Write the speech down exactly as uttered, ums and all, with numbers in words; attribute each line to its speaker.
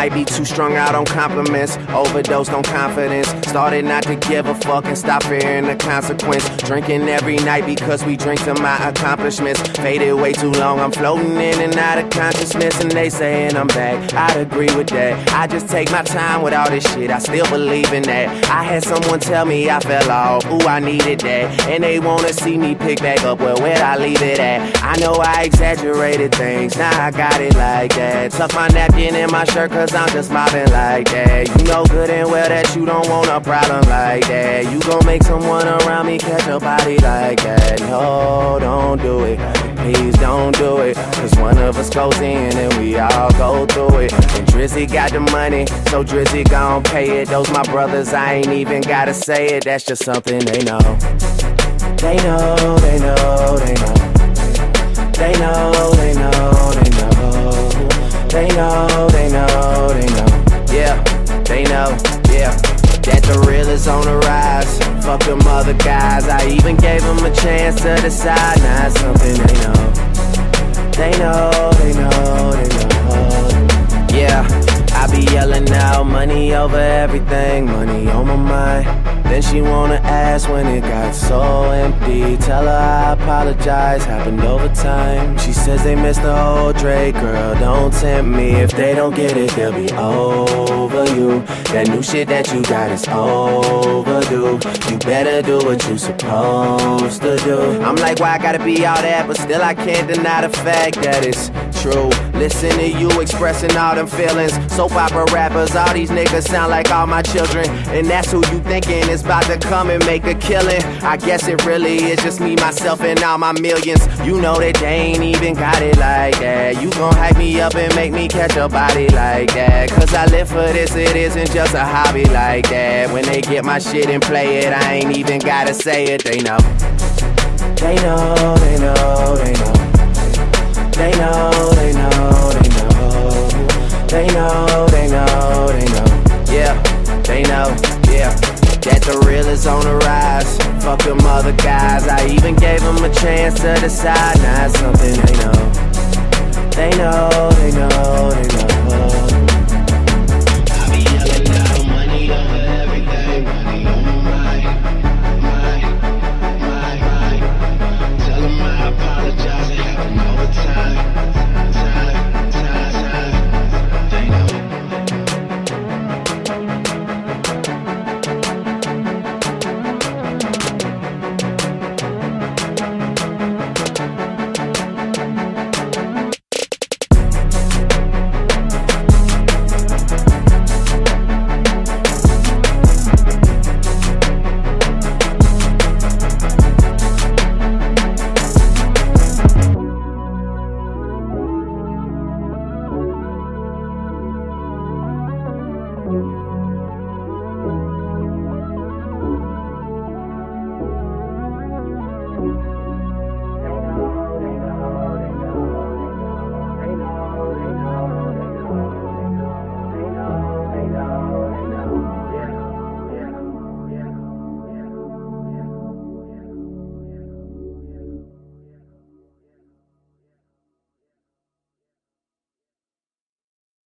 Speaker 1: might be too strung out on compliments, overdosed on confidence. Started not to give a fuck and stop fearing the consequence. Drinking every night because we drink to my accomplishments. Faded way too long, I'm floating in and out of consciousness, and they saying I'm back. I'd agree with that. I just take my time with all this shit, I still believe in that. I had someone tell me I fell off, ooh, I needed that. And they wanna see me pick back up, well, where'd I leave it at? I know I exaggerated things, now I got it like that. Tuck my napkin in my shirt cause I'm just mobbing like that. You know good and well that you don't want a problem like that. You gon' make someone around me catch a body like that. No, don't do it, please don't do it, cause one of us goes in and we all go through it. And Drizzy got the money, so Drizzy gon' pay it. Those my brothers, I ain't even gotta say it, that's just something they know. They know, they know, they know. They know, they know, they know. They know, they know, they know. Yeah, they know, yeah. That the real is on the rise. Fuck them other guys, I even gave them a chance to decide. Now it's something they know. They know, they know, they know. Yeah, I be yelling out money over everything, money on my mind. Then she wanna ask when it got so empty. Tell her I apologize, happened over time. She says they missed the whole Drake, girl, don't tempt me. If they don't get it, they'll be over you. That new shit that you got is overdue. You better do what you supposed to do. I'm like, why I gotta be all that? But still I can't deny the fact that it's true. Listen to you expressing all them feelings. Soap opera rappers, all these niggas sound like all my children. And that's who you thinking is about to come and make a killing. I guess it really is just me, myself, and all my millions. You know that they ain't even got it like that. You gon' hype me up and make me catch a body like that. Cause I live for this, it isn't just a hobby like that. When they get my shit and play it, I ain't even gotta say it, they know. They know, they know, they know. They know, they know, they know. They know, they know, they know. Yeah, they know, yeah. That the real is on the rise. Fuck them other guys, I even gave them a chance to decide. Now it's something they know. They know, they know, they know. I be yelling out money over everything, money on my mind, mind, mind, mind. Tell them I apologize, it happened over time, time, time, time. They know.
Speaker 2: Thank you.